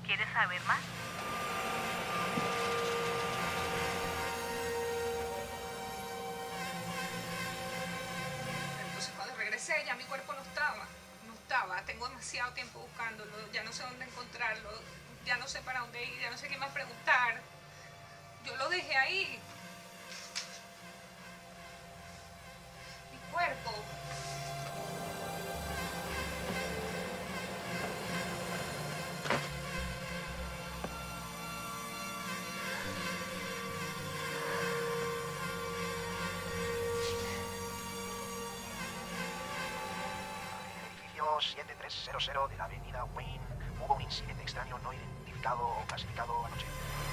¿Quieres saber más? Entonces cuando regresé ya mi cuerpo no estaba. No estaba. Tengo demasiado tiempo buscándolo. Ya no sé dónde encontrarlo. Ya no sé para dónde ir. Ya no sé qué más preguntar. Yo lo dejé ahí. Mi cuerpo. Edificio 7300 de la avenida Wayne. Hubo un incidente extraño no identificado o clasificado anoche.